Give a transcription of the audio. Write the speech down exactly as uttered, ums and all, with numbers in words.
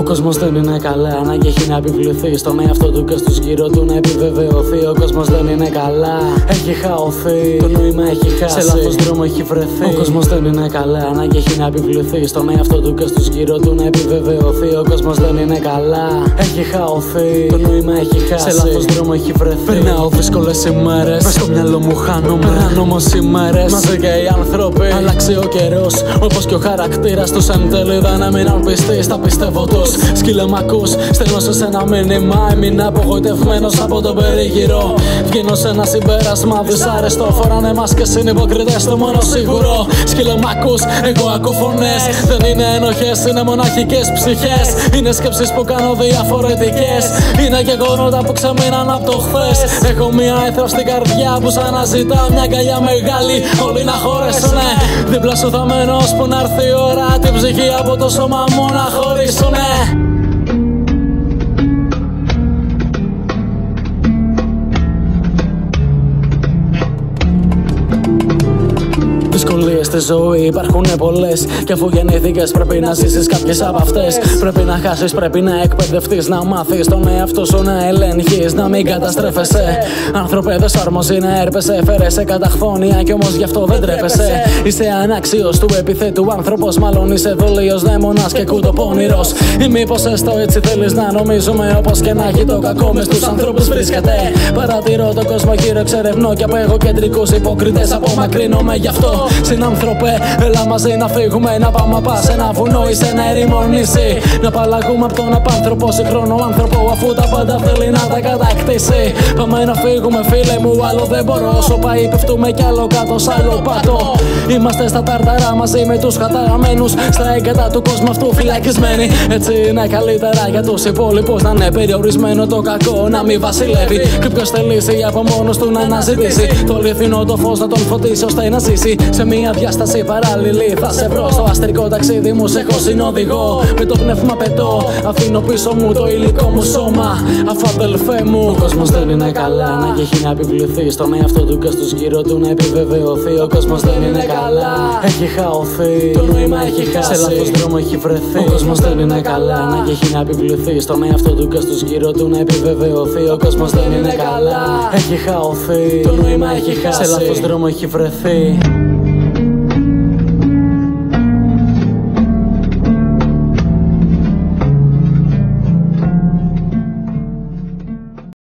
κόσμος δεν είναι καλά, ανάγκη έχει να επιβληθεί στον εαυτό του και στους γύρω του να επιβεβαιωθεί. Ο κόσμος δεν είναι καλά, έχει χαωθεί, το νόημα έχει χάσει, σε λάθος δρόμο έχει βρεθεί. Ο κόσμος δεν είναι καλά, ανάγκη έχει να επιβληθεί στον εαυτό του και στους γύρω του να επιβεβαιωθεί. Ο κόσμος δεν είναι καλά, έχει χαωθεί, το νόημα έχει χάσει, σε λάθος δρόμο έχει βρεθεί. Περνάω δύσκολες ημέρες, μες στο μυαλό μου χάνομαι. Περνάνε όμως οι μέρες, μαζί και οι άνθρωποι. Άλλαξε ο καιρός, όπως και ο χαρακτήρας τους. Εν τέλει δεν έμειναν πιστοί στα πιστεύω τους. Σκύλε μ' ακούς, στέλνω σε ένα μήνυμα. Έμεινα απογοητευμένος από τον περίγυρο. Βγαίνω σε ένα συμπέρασμα δυσάρεστο. Φοράνε μάσκες, είναι υποκριτές, το μόνο σίγουρο. Σκύλε μ' ακούς, εγώ ακούω φωνές. Δεν είναι ενοχές, είναι μοναχικές ψυχές. Είναι σκέψεις που κάνω διαφορετικές. Είναι γεγονότα που ξεμείναν από το χθες. Έχω μια έθρα στην καρδιά που σαν να ζητά μια αγκαλιά μεγάλη. Όλοι να χωρέσουνε. Δίπλα σου θα μένω ώσπου να έρθει η ώρα. Την ψυχή από το σώμα μου να χωρίσουνε. Δυσκολίες στη ζωή υπάρχουν πολλές. Και αφού γεννήθηκες, πρέπει να ζήσεις κάποιες από αυτές. Πρέπει να χάσεις, πρέπει να εκπαιδευτείς. Να μάθεις τον εαυτό σου να ελέγχεις. Να μην καταστρέφεσαι. Άνθρωπε, δεν σ' αρμόζει να έρπεσαι. Φέρεσαι καταχθόνια κι όμως γι' αυτό δεν τρέπεσαι. Είσαι ανάξιος του επιθέτου άνθρωπος. Μάλλον είσαι δολίος, δαίμονας και κουτοπώνηρος. Ή μήπως έστω έτσι θέλεις να νομίζουμε. Όπως και να έχει το κακό μες στους ανθρώπους βρίσκεται. Παρατηρώ τον κόσμο γύρω, εξερευνώ. Και από εγωκεντρικούς υποκριτές απομακρύνομαι γι' αυτό. Συνάνθρωπε, έλα μαζί να φύγουμε. Να πάμε πα σε ένα βουνό ή σε ένα ερήμο νησί. Να απαλλαγούμε από τον απάνθρωπο σύγχρονο άνθρωπο. Αφού τα πάντα θέλει να τα κατακτήσει. Πάμε να φύγουμε, φίλε μου, άλλο δεν μπορώ. Όσο πάει, πέφτουμε κι άλλο κάτω σ' άλλο πάτο. Είμαστε στα τάρταρα μαζί με τους καταραμένους. Στα έγκατα του κόσμου αυτού φυλακισμένοι. Έτσι είναι καλύτερα για τους υπόλοιπους. Να είναι περιορισμένο το κακό, να μην βασιλεύει. Και ποιος θελήσει από μόνος του να αναζητήσει το αληθινό το φως να τον φωτίσει ώστε να ζήσει. Σε μια διάσταση παράλληλη θα σε βρω. Στο αστρικό ταξίδι μου σε έχω συνοδηγό. Με το πνεύμα πετώ, αφήνω πίσω μου το υλικό μου σώμα. Αφού αδελφέ μου, ο κόσμος δεν είναι καλά, ανάγκη έχει να επιβληθεί στον εαυτό του και στους γύρω του να επιβεβαιωθεί. Ο κόσμος δεν είναι καλά, έχει χαωθεί, το νόημα έχει χάσει, σε λάθος δρόμο έχει βρεθεί. Ο κόσμος δεν είναι καλά, ανάγκη έχει να επιβληθεί στον εαυτό του και στους γύρω του να επιβεβαιωθεί. Ο κόσμος δεν είναι καλά, έχει χαωθεί, το νόημα έχει χάσει, σε λάθος δρόμο έχει βρεθεί.